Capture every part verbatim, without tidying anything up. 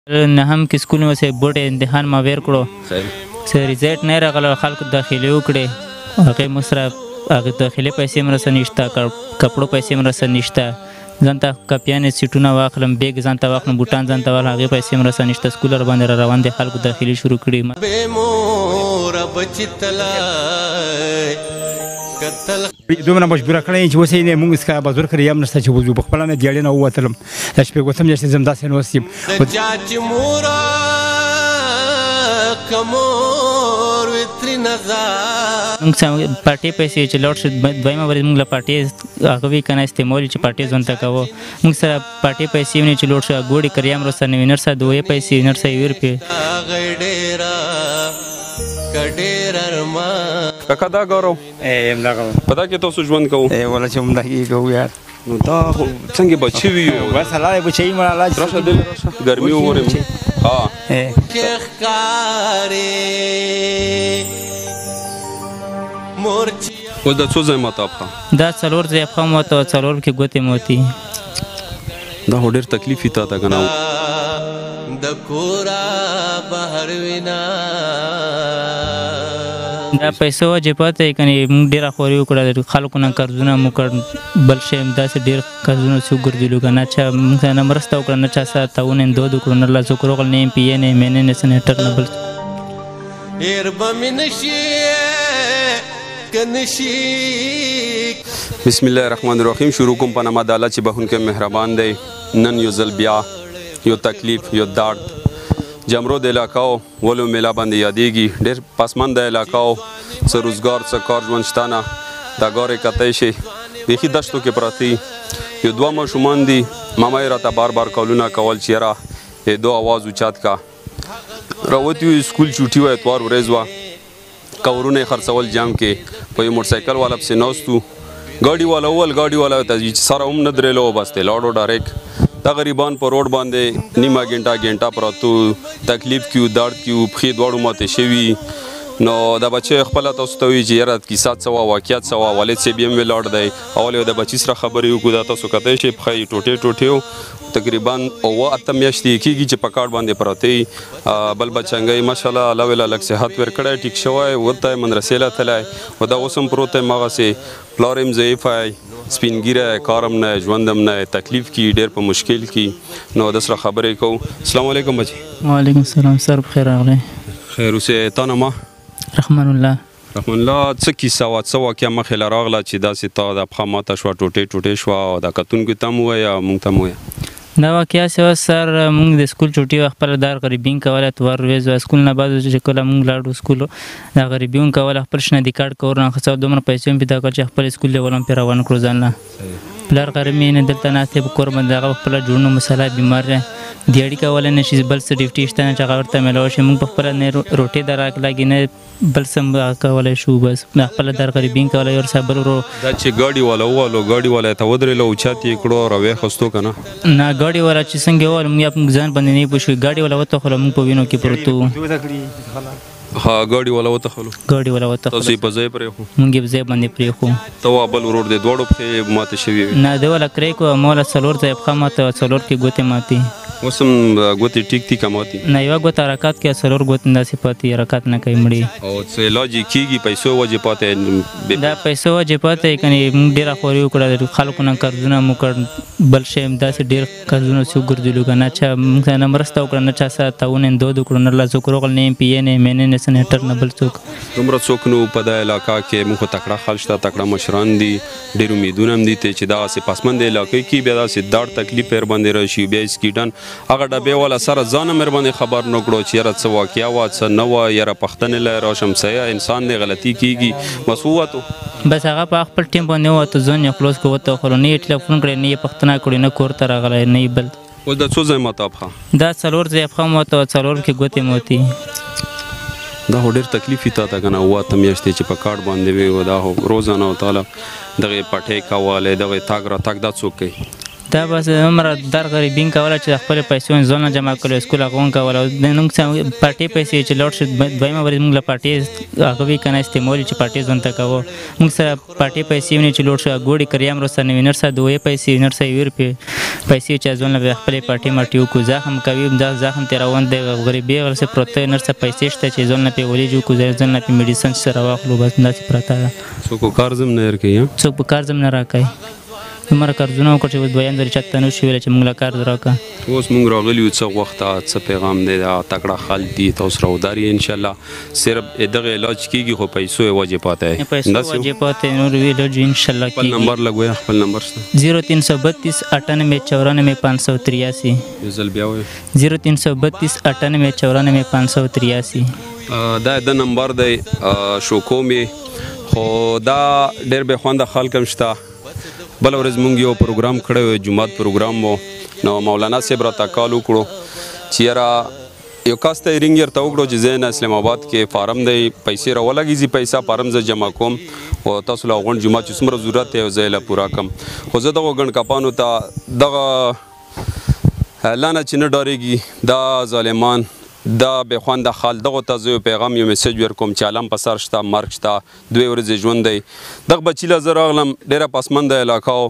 نهم کې سکول مې وسې بوټ امتحان ما ویر کړو څه ریزلټ نه راغله خلکو داخلي وکړې هغې مو سره هغې داخلي پیسې هم راسره نشته کپړو پیسې هم راسره نشته ځان ته کاپیانې سیټونه واخلم بیګ ځان ته واخلم بوټان ځان ته واخلم هغې پیسې هم راسره نشته سکول راباندې را روان دي خلکو داخلي شروع کړي دومره مجبوره کړی چې اوس یې نه مونږ څخه بازور کړی یم نشته چې وځو په خپله نه دیاړې نه ووتلم دا شپېږوسم میاشتې ځم داسې نه اوس یم مونږ پارټۍ پیسې چې لاړ شو دویمه ورځ مونږ له پارټۍ هغه وي که نه استعمال چې پارټۍ ځان ته کوو مونږ سره پارټۍ پیسې ونې چې لوړ شو ګوړې کریم را سره نه وي نرسه دوې پیسې نرسه یې روپۍ کاکا دا ګورو په دا کې تاسو ژوند کوو ولا چې همدا کې کوو یار نو دا خو څنګه بچي وي بس الله دې بچي مړه الله راشه دلې راشه ګرمي وورې ها اوس دا څو ځای ماته افخه دا څلور ځای افخه مو ته څلور کې ګوتې موتي دا خو ډېر تکلیف وي تا ته که نه د کورا بهر وینا دا پیسو وجې پته یې کنې موږ ډېره خواري وکړه خلکو نه قرضونه مو کړ بل شی داسې ډېر قرضونه څه وګرځېدلو که نه چا موږ سره نه مرسته وکړه نه چا سره تعاون امداد وکړو نه له څوک روغل نه ایم پي اې نه ایم این اې نه سنیټر نه بل هېر به مې نشي که نشي بسم الله الرحمن الرحیم شروع کوم په نامه د الله چې بخونکی مهربان دی نن یو ځل بیا یو تکلیف یو درد جمرود علاقاو ولو میلا باندې یادېږي ډېر پسمنده علاقاو څه روزګار څه کار ژوند شته نه دا ګورې کتی شي بیخي دشتو کې پراته یو دوه ماشومان دي ماما یې راته بار بار کالونه کول چې یاره یې دو آواز اوچت کا راوتي وو سکول چوټي وه اتوار ورځ وه کورونه یې خرڅول جام کې په یو موټرسایکل والا پسې ناست وو ګاډي والا وویل ګاډي والا ته چې سره هم نه درېلو بس دی لاړو ډایرکټ دا غریبان په روډ باندې نیمه ګنټه ګنټه پراته تکلیف کیو درد کیو پښې دواړو ماتې شوي نو دا بچی خپله تاسو ته وایي چې یاره کیسه څه وه واقعیت څه وه والد صاحب یې هم ولاړ دی اول یې د بچي سره خبرې وکړو دا تاسو کتی شئ پښه یې ټوټې ټوټې و تقریبا اوه اته میاشتې کېږي چې په کاټ باندې پراته وي بل بچنګی ماشاءالله الله ویله لږ صحت ورکړی ټیک شوی ورته یې مدرسې له تللی و دا اوس هم پروت دی هماغسې پلار هم ضعیف دی سپین ګیره کارم نه ژوندم نه تکلیف کی ډېر په مشکل کی نو د سره خبرې کوو السلام علیکم بچي وعلیکم السلام سر بخیر راغلی خیر اوسې تا نامه رحمان الله رحمان الله څه کیسه وه څه واقعه مخې له راغله چې داسې تا د پښه ماته شوه ټوټې ټوټې شوه او دا کتونکو ته هم ووایه موږ ته هم ووایه دا واقعه چې اوس سر موږ د سکول چوټي وه خپله دا غریبین کوله اتوار ورځ وه سکول نه بعد چې کله موږ لاړو سکول دا غریبي هم کوله خپل شنه د کارت کور راخڅه دومره پیسې هم پیدا کړل چې خپل سکول لیول هم پرې روان کړو ځان له پلار غریب مې نه دلته ناست دی په کور باندې هغه خپله جوړونه مسله بیمار دی دیاړي کولی نه شي بل څه ډیوټي شته نه چې هغه ورته میلاو شي موږ په خپله نه روټۍ د راکلاږي نه بل څه هم کولی شو بس خپله در غریبین کولی ورسره بل ورو دا چې ګاډي والا ووالو ګاډي والا یې ته ودرېلو اوچت یې کړو او راویښستو که نه نه ګاډي والا چې څنګه وویل موږ موږ ځان باندې نه پوه شوي ګاډي والا وتښلو موږ په وینو کې پروت وو ها ګاډي والا وتښلو ګاډي والا وتښلو تاسو یې په ځای پرېښو موږ یې په ځای باندې پرېښو ته وا بل ورور دی دواړو پښې ماتې شوي وي نه دی والا کرۍ کړو ما والا څلور ځایه پښه ماته څلور کې ګوتې ماتې اوس هم ګوتې ټیک دي که ماتې نه یوه ګوته حرکات کوي څلور ګوتې داسې پاتې حرکات نه کوي مړې او څه علاج یې کېږي پیسو وجې پاتې دا پیسو وجې پاتې کنې موږ ډېره خواري وکړه خلکو نه قرضونه مو کړ بل شی داسې ډېر قرضونه چې وګرځېدلو که نه چا موږ سره نه مرسته وکړه نه چا سره تعاون امداد وکړو نه له څوک روغل نه ایم پي اې نه ایم این اې نه سنیټر نه بل څوک دومره څوک نو په دا علاقه کې موږ خو تکړه خلک شته تکړه مشران دي ډېر امیدونه هم دي چې دغسې پسمنده علاقې کې بیا داسې داړ تکلیف ور باندې راشي بیا یې سکیډن هغه ډبې والا سره ځان هم ور باندې خبر نه کړو چې یاره څه واقعه وه څه نه وه یاره پوښتنې له راشم څه انسان دی غلطي کېږي بس ووتو بس هغه په خپل ټیم باندې ووتو ځان یې خلاص کړو وتښلو نه یې ټلیفون کړی نه یې پوښتنه کړې نه کور ته راغلی نه یې بل اوس دا څو ځای ماته پښه دا څلور ځایه پښه ماته څلور کې ګوتې موتې دا خو ډېر تکلیف وي تا ته که نه اوه اته میاشتې چې په کاټ باندې وي دا خو روزانه تعالی دغې پټۍ کولی دغې تګ راتګ دا څوک کوي دا بس عمر در غریبین کوله چې خپل پیسې ځان جمع کړو سکول هغه کوله د نن پارټي پیسې چې لوټ شي دویمه ورځ موږ له پارټي هغه وی کنه استعمال چې پارټي ځان ته کوو موږ سره پارټي پیسې ونی چې لوټ شو ګوډي کریام رسنه وینر سره دوی پیسې وینر سره ویر پیسې چې ځان له خپل پارټي ماټیو کو زخم کوي دا زخم تیر روان دی غریبي ورسره پروتې نر سره پیسې شته چې ځان په ولې جو کو ځان نه په میډیسن سره واخلو بس دا چې پراته څوک کار زم نه ورکوي څوک په کار زم نه راکوي عمر کارونه وکړ چې دویم ځل چاته نو شي ویل چې موږ لا کار دراکا اوس موږ راغلی یو څه وخت څه پیغام دی دا تکړه خال دي تاسو راوداري ان شاء الله صرف دغه علاج کیږي خو پیسو واجب پاته ہے پیسو واجب پاته نور وی علاج ان شاء الله کیږي نمبر لګوي خپل نمبر زیرو تین سو بتیس اٹھانوے چورانوے پانچ سو تریاسی زل بیا وي زیرو تین سو بتیس اٹھانوے چورانوے پانچ سو تریاسی دا د نمبر دی شو کومې خو دا ډېر به خوانده خلک هم شته بل ورځ مونږ یو پروګرام کړی و جمعات پروګرام و نو مولانا صاحب راته کال وکړو چې یاره یو کاس ته یې رینګ ورته وکړو چې زه نه اسلام آباد کې فارم دی پیسې راولګېږي پیسه فارم زه جمع کوم او تاسو له غونډ جمعه چې څومره ضرورت دی زه یې له پوره کړم خو زه دغو ګڼ کپانو ته دغه لانه چې نه ډارېږي دا ظالمان دا به خوانده خال دغه ته زه پیغام یو میسج ورکوم چې عالم په سر شته مرګ شته دوی ورځې ژوند دی دغه بچي له زه راغلم ډېره پسمنده علاقه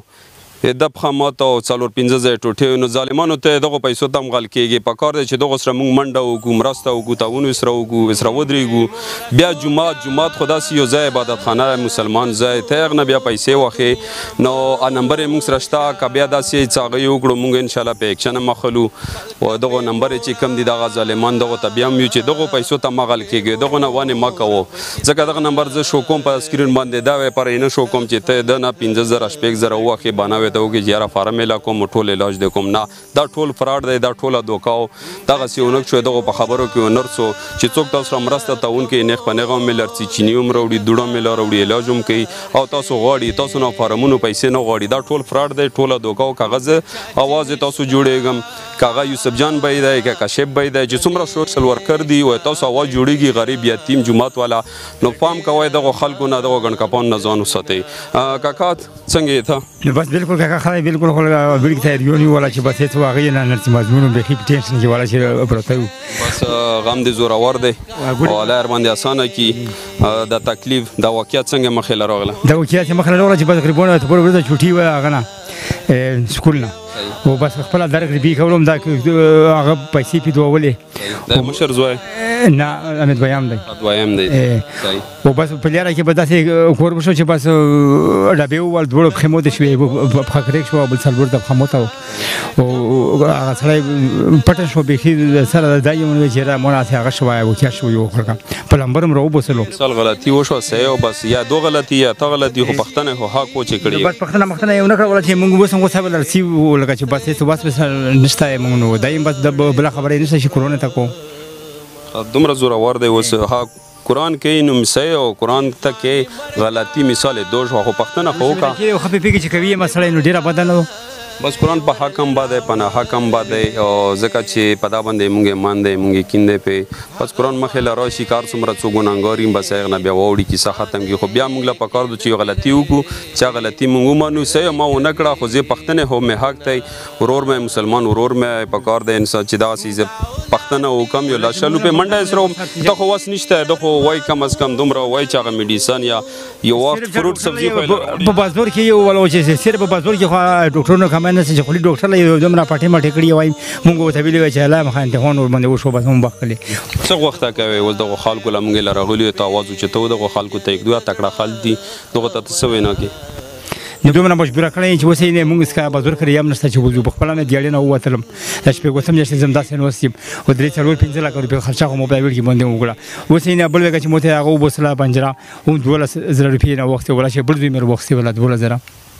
د پخه ماته او څلور پنځه ځای ټوټې نو ظالمانو ته دغو پیسو ته هم غل کېږي په کار دی چې دغو سره موږ منډه وکړو مرسته وکړو تعاون ورسره وکړو ورسره ودرېږو بیا جومات جومات خو داسې یو ځای عبادتخانه مسلمان ځای ته هغه نه بیا پیسې واخې نو نمبر یې موږ سره شته که بیا داسې څه هغه یې وکړو موږ انشاءالله په اکشن هم اخلو او دغو نمبر یې چې کوم دي دغه ظالمان دغو ته بیا هم یو چې دغو پیسو ته مه غل کېږي دغو نه وانې مه کوو ځکه دغه نمبر زه شو کوم په سکرین باندې دا وی پر یې نه شو کوم چې ته د نه پنځه زره شپږ زره وواخې بانه وی ته وکړي چې یاره فارم علاج کوم ټول علاج دی کوم نه دا ټول فراډ دی دا ټوله دوکه و دغسې ونک شو دغو په خبرو کې ونرسو چې څوک تاسو سره مرسته تعاون کوي نیغ په نیغه هم مې لرڅي چیني هم راوړي دوړه مې لا راوړي علاج هم کوي او تاسو غواړي تاسو نه فارمونو پیسې نه غواړي دا ټول فراډ دی ټوله دوکه و کاغذ اواز یې تاسو جوړېږم که هغه یوسف جان بی دی که کشف بی دی چې څومره سوشل ورکر دي وایي تاسو اواز جوړېږي غریب یتیم جومات والا نو پام کوئ دغو خلکو نه دغو ګڼ کپانو نه ځان وساتئ کاکا څنګه یې ته نو بس بالکل کاکا خلای بالکل خو ویل ته یونی ولا چې بس هیڅ واغې نه نرسي مضمون به هیڅ ټینشن کې ولا چې پروته بس غم دې زورور دی او الله ار باندې اسانه کی د تکلیف د واقعیت څنګه مخې له راغله د واقعیت مخې له راغله چې بس تقریبا ته په ورځ چټي و هغه نه سکول نه او بس خپل درک بي کولم دا هغه پیسې پیډولې د مشر زوی نه امید بیان دی دویم دی او بس په لاره کې به داسې کور وشو چې بس ډبې وول دوړ خمو د شوې په خکرې شو بل څلور د خمو ته او هغه سره پټ شو به سره دایمونه چې را مونږه هغه شو او کې شو یو خلک په لمبر مرو بوسلو سل غلطي وشو سه او بس یا دو غلطي یا ته غلطي خو پښتنه هو حق و چې کړی بس پښتنه مختنه یو نه کړل چې موږ وسنګ وسه بل رسی لکه چې بس ته بس نشته موږ نو دایم بس د بل خبرې نشته چې کورونه تکو دومره زورور دی اوس قرآن کې نو مسای او قرآن ته کې غلطي مثال دوش خو پښتنه خو کا خو خپې پیږي چې کوي مسله نو ډیره بدل بس قرآن په حکم باندې پناه حکم باندې او ځکه چې پدا باندې مونږه مان دی مونږه کیندې په بس قرآن مخه لاره شي کار څومره څو ګناګاریم بس هغه نه بیا وړي کی څه ختم کی خو بیا مونږ لا پکار دو چې غلطي وکړو چې غلطي مونږ مانو سه ما و نه کړه خو زه پښتنه هو مې حق دی ورور مې مسلمان ورور مې پکار دی انسان چې دا سیزه پښتنه حکم یو لاشلو په منډه سره ته خو واس نشته د خو وای کم از کم دومره وای چې هغه میډیسن یا یو وخت فروټ سبزی په بازار کې یو ولو چې سره په بازار کې خو ډاکټرونو کومه نه چې خولي ډاکټر له دومره پټه مټه کړی وای مونږ ته ویلې چې الله مخان ته هون باندې وشو بس مونږ بخلې څه وخت کوي ول دغه خلکو لمږه لراغلی ته आवाज چې ته دغه خلکو ته یک دوه تکړه خل دي دغه ته څه وینا کې نو دومره مجبور کړی چې وسې نه مونږ اسکا بازار کړی یم نشته چې وځو په خپل نه دیړې نه ووتلم د شپې کوتم چې زم داسې نو سیم او درې څلور پنځه لک روپۍ خرچه خو موبایل کې باندې وکړه وسې نه بل وګه چې موته هغه وبسلا پنجره هم دوله زره روپۍ نه وخت ولا چې بل دوی مې وخت ولا دوله زره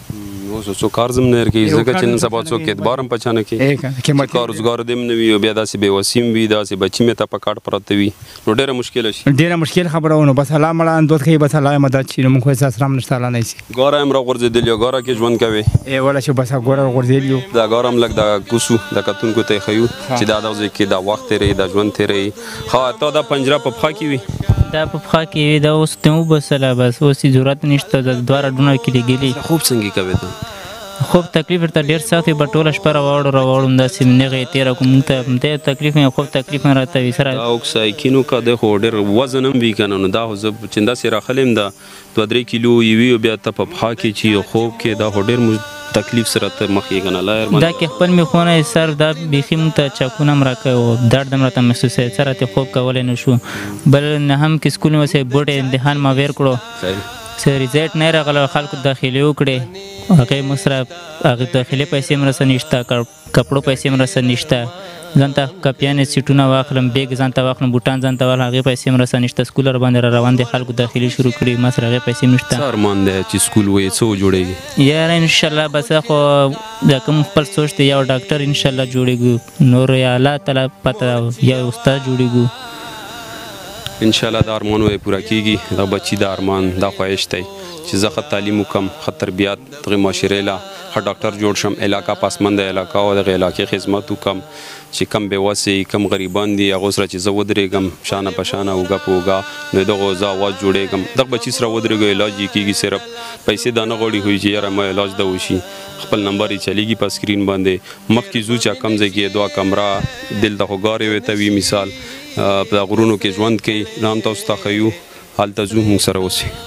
اوس څو کار زم نه ورکی ځکه چې نن سبا څوک اعتبار هم پچانه کې کار روزګار دیم نه وي او بیا داسې بې وسیم وي داسې بچی مې ته په کاټ پراته وي نو ډېره مشکل شي ډېره مشکل خبره ونه بس الله مړه اندوت کوي بس الله مدد شي نو موږ احساس رام نشته الله نه شي ګوره هم راغورځېدل یو ګوره کې ژوند کوي ای ولا چې بس ګوره راغورځېدل یو دا ګوره هم لږ د کوسو د کتونکو ته ښیو چې دا دغه کې دا وخت تېرې دا ژوند تېرې خو ته دا پنجره په پښه کې وي دا په پښه کې دا اوس ته وبسله بس اوس ضرورت نشته د دواره ډونه کې لګېلي خوب څنګه کوي ته خوب تکلیف ورته ډېر سخت وي به ټوله شپه راواړو راواړو همداسې نغې یې تېره کړو موږ ته همدې تکلیف مې خوب تکلیف مې راته وي سره دا اوکسایکینو کا دی خو ډېر وزن هم وي که نه نو دا خو زه چې داسې راخلی یم دا دوه درې کیلو یې وي او بیا ته په پښه کې چې خوب کې دا خو ډېر تکلیف سره ته مخ یې که نه لایر دا کې خپل مې خونه سر دا بیخي موږ ته چاکونه هم راکوي او درد هم راته محسوسوي څه راته خوب کولی نه شو بل نه هم کې سکول مې اوسې بورډ امتحان ما ویر کړو څه ریزلټ نه راغله خلکو داخلې وکړې هغې موږ سره هغې داخلې پیسې هم راسره نشته کپړو پیسې هم راسره نشته ځان ته کاپیانې سیټونه واخلم بیګ ځان ته واخلم بوټان ځان ته واخلم هغې پیسې هم راسره نشته سکول را باندې را روان دي خلکو داخلي شروع کړي ما سره هغې پیسې هم نشته څه ارمان دی چې سکول وایي څه وجوړېږي یاره انشاءالله بس خو دا کوم خپل سوچ دی یو ډاکټر انشاءالله جوړېږو نور یا الله تعالی پته یا استاد جوړېږو انشاءالله دا ارمان وایي پوره کېږي دا بچي د ارمان دا خواهش دی چې زه ښه تعلیم وکړم ښه تربیات دغې معاشرې له ښه ډاکټر جوړ شم علاقه پاسمنده علاقه او دغې علاقې خدمت وکړم چې کم بېوسې کم غریبان دي هغو سره چې زه ودرېږم شانه په شانه اوږه په اوږه نو دغو زه اواز جوړېږم دغه بچي سره ودرېږو علاج یې کېږي صرف پیسې دا نه غواړي خو چې یاره ما علاج ده وشي خپل نمبر یې چلیږي په سکرین باندې مخکې ځو چې کم ځای کې دوه کمره دلته خو ګارې ورته وي مثال په غرونو کې ژوند کوي نو هم تاسو ته ښیو هلته ځو موږ سره اوسئ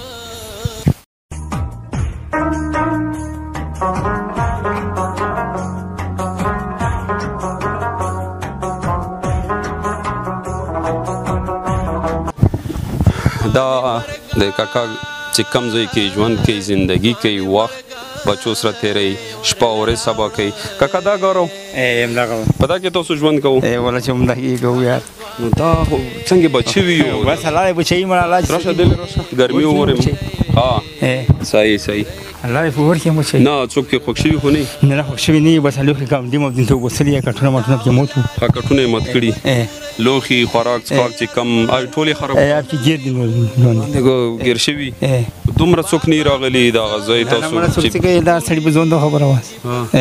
دا د کاکا چې کم ځای کې ژوند کوي زندگی کوي وخت بچو سره تېروي شپه ورځ سبا کوي کاکا دا ګارو په دا کې تاسو ژوند کوو ولا چې همدا کې کوو یار نو دا خو څنګه بچي وي بس الله دې بچي مړه الله راشه دلې راشه ګرمي وورم ها صحیح صحیح الله دې په ور کې مو شي نه څوک کې خوښ شوي خو نه نه خوښ شوي نه بس لوښي کوم دې مو دین ته وسلې کټونه مټونه کې موت ها کټونه یې مات کړي لوښي خوراک څښاک چې کم ټولې خراب یا چې ګیر دي نو دغه ګیر شوي دومره څوک نه راغلي دا غځای تاسو چې دا سړي په ځون د خبره واس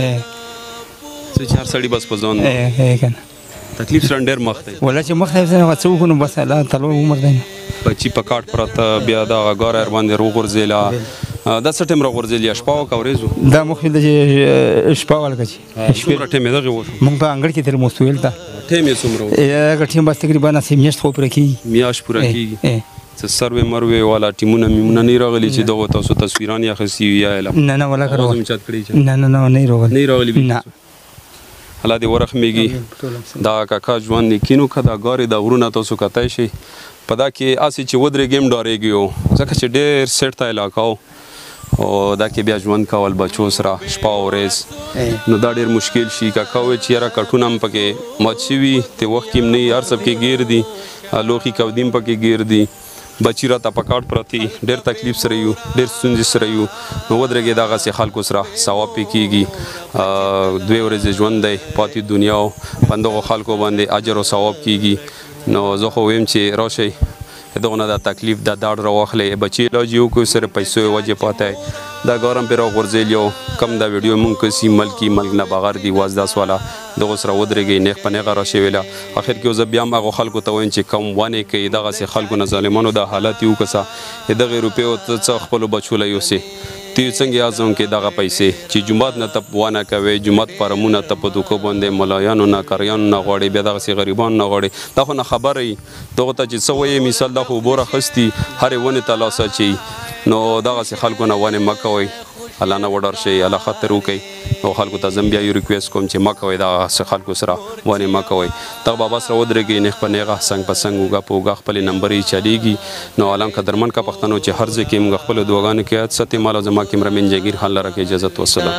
څه چار سړي بس په ځون تکلیف سره ډېر مخ دی ولا چې مخ دی څه وکړو نو بس الله تعالی عمر دی بچي په کاټ پرته بیا دا ګاره ور باندې وغورځېله دا څه ټایم راغورځېل یا شپه وه که ورځ دا مخکې د شپه والکه چې څومره ټایم یې دغې وشو مونږ په انګړ کې تېر مو سویل ته ټایم یې څومره و هغه ټایم بس تقریبا اسی میاشت خو پوره کېږي میاشت پوره کېږي څه سروې مروې والا ټیمونه میمونه نه راغلي چې دغو تاسو تصویران یې اخیستي وي یا علم نه نه ولا آواز مې چت کړی نه نه نه نه راغلي نه راغلي نه الله دې ورحمېږي دا کاکا ژوند یقینو که دا ګارې دا غرونه تاسو کتی شئ په دا کې هسې چې ودرېږې هم ډارېږي و ځکه چې ډېر سیټ ته علاقه و او دا کې بیا ژوند کول بچو سره شپه او ورځ نو دا ډېر مشکل شي کاکا وایي چې یاره کټونه هم پکې مات شوي ته وخت کې هم نه هر څه پکې ګیر دي لوښي کودي هم پکې ګیر دي بچي راته په کاټ پرتې ډېر تکلیف سره یو ډېر ستونزې سره یو نو ودرېږې دغسې خلکو سره ثواب پې کېږي دوې ورځې ژوند دی پاتې دنیا او په همدغو خلکو باندې اجر او ثواب کېږي نو زه خو ویم چې راشئ دغه نه دا تکلیف دا داړ راواخلئ بچي علاج یې وکړو صرف پیسو یې وجې پاتی دا ګارم پرې راغورځېل یو کم دا ویډیو مونږ کسي ملکي ملک نه بغیر دی واز داس والا دغو سره ودرېږئ نیغ په نیغه راشئ ویله اخر کې زه بیا هم هغو خلکو ته وایم چې کم ونې کوي دغسې خلکو نه ظالمانو دا حالت یې وکړه دغې روپیو ته څه خپلو بچو له یوسې ته څنګه اعظم کې دغه پیسې چې جومات نه ته ونه کوې جومات فارمونه ته په دوکو باندې ملایانو نه کریانو نه غواړې بیا دغسې غریبانو نه غواړې دا خو نه خبره وي دغو ته چې څه وایې مثال دا خو اوبو راخستي هرې ونې ته لاس اچوي نو دغسې خلکو نه ونې مه کوئ الله نه وډار شئ الله خاطر وکړئ او خلکو ته زه بیا یو ریکویسټ کوم چې مه کوئ دغسې خلکو سره ونې مه کوئ دغه بابا سره ودرېږئ نیغ په نیغه څنګ په څنګ اوږه په اوږه خپلې نمبر یې چلیږي نو عالم قدرمن کا پښتنو چې هر ځای کې موږ خپلو دعاګانو کې یاد ساتئ مال او زما کیمرامین جهانګیر خان لره کې اجازت وسلام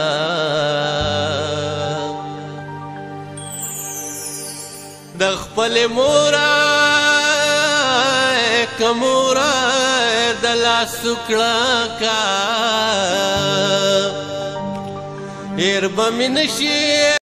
د خپلې مورا کمورا د لاس کړه کا هېر به مې نشي